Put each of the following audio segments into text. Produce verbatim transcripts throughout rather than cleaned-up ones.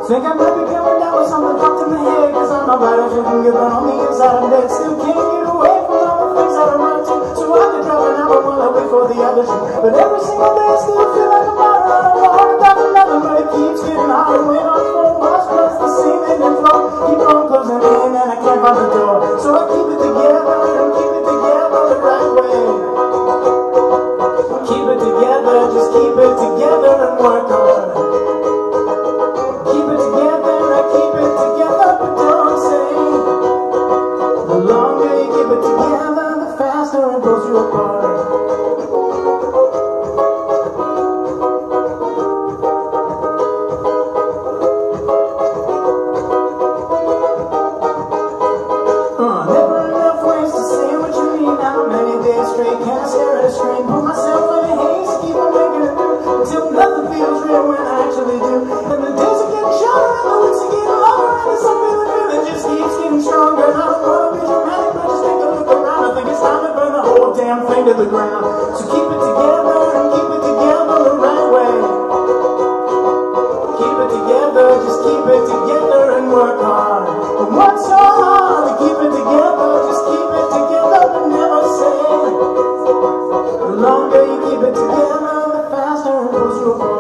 Think I might be coming down with something fucked in the head, cause I'm not right, I shouldn't give on the inside of dead. Still can't get away from all the things that I'm up to, so I could drop an album while I wait for the other shit. But every single day I still feel like I'm out of my heart about nothing, but it keeps getting harder. Wait on four walls, plus the ceiling and floor keep on closing in and I can't find the door. So I keep it together and keep it together the right way. Keep it together, just keep it together and work hard. Keep it together, I keep it together, but don't say. The longer you keep it together, the faster it pulls you apart. Uh, never enough ways to say what you mean. How many days straight can I stare at a screen? Put myself in a haze, keep on making it through until nothing feels real when I actually do. And the days are getting shorter and the weeks are getting longer, and there's something the feeling just keeps getting stronger. And I don't wanna be dramatic, but just take a look around. I think it's time to burn the whole damn thing to the ground. So keep it together and keep it together the right way. Keep it together, just keep it together and work hard. And work so hard to keep it together, just keep it together but never say. The longer you keep it together, the faster it pulls you apart.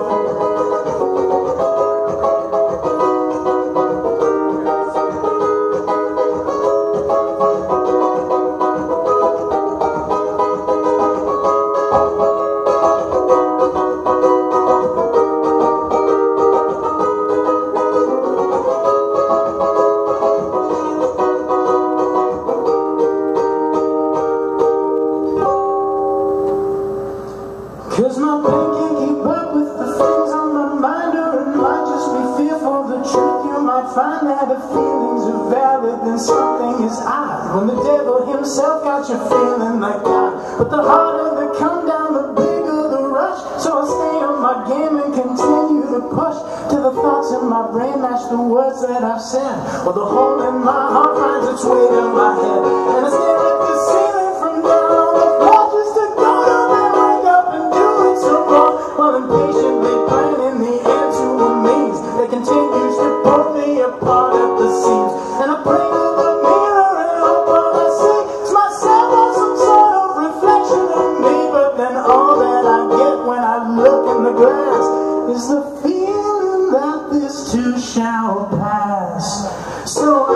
Cause my brain can't keep up with the things on my mind, or it might just be fear for the truth. You might find that if feelings are valid, then something is odd. When the devil himself got you feeling like God. But the harder the come down, the bigger the rush. So I stay on my game and continue to push till the thoughts in my brain match the words that I've said. Well, the hole in my heart finds its way to my head, and I stare at the ceiling from down on the floor just to go to bed, wake up and do it some more. While impatiently planning the end to a maze that continues to pull me apart at the seams. And I pray to the mirror and hope what I see is myself or some sort of reflection of me. But then all that I get when I look in the glass is the feeling that this too shall pass. So